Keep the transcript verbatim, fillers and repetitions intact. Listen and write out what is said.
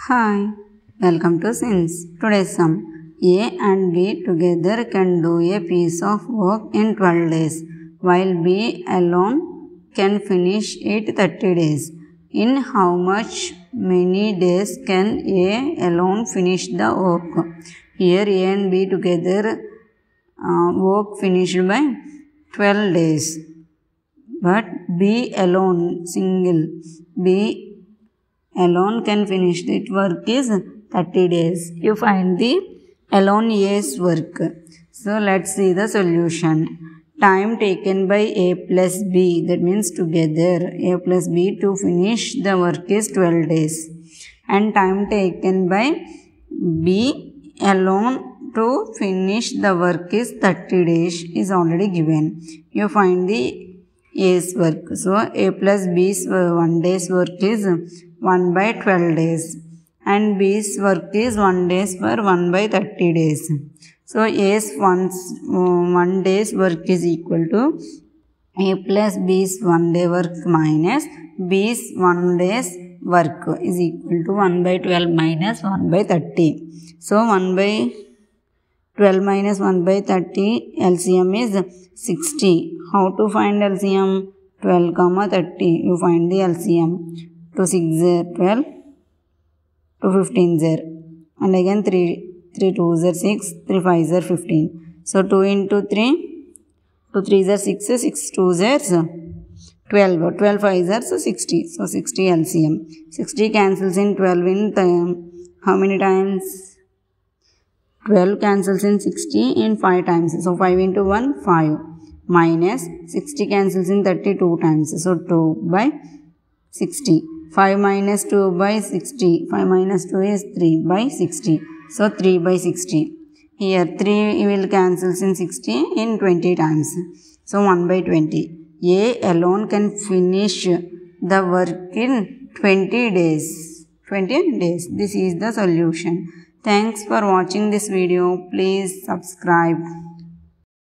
Hi, welcome to Sins. Today's sum. A and B together can do a piece of work in twelve days, while B alone can finish it thirty days. In how much many days can A alone finish the work? Here A and B together uh, work finished by twelve days. But B alone, single, B alone can finish it work is thirty days. You find the alone A's work. So let's see the solution. Time taken by A plus B, that means together A plus B to finish the work is twelve days. And time taken by B alone to finish the work is thirty days is already given. You find the A's work. So A plus B's one day's work is one by twelve days. And B's work is one days for one by thirty days. So A's one, one day's work is equal to A plus B's one day work minus B's one day's work is equal to one by twelve minus one by thirty. So one by twelve minus one by thirty, L C M is sixty. How to find L C M? twelve comma thirty. You find the L C M. two six are twelve, two fifteen are, and again three, three twos are six, three fives are fifteen. So two into three, two threes are six, six twos are twelve, twelve fives are so sixty. So sixty L C M. sixty cancels in twelve in the, how many times? twelve cancels in sixty in five times. So five into one, five. Minus sixty cancels in thirty-two times. So two by sixty. five minus two by sixty. five minus two is three by sixty. So three by sixty. Here three will cancels in sixty in twenty times. So one by twenty. A alone can finish the work in twenty days. twenty days. This is the solution. Thanks for watching this video. Please subscribe.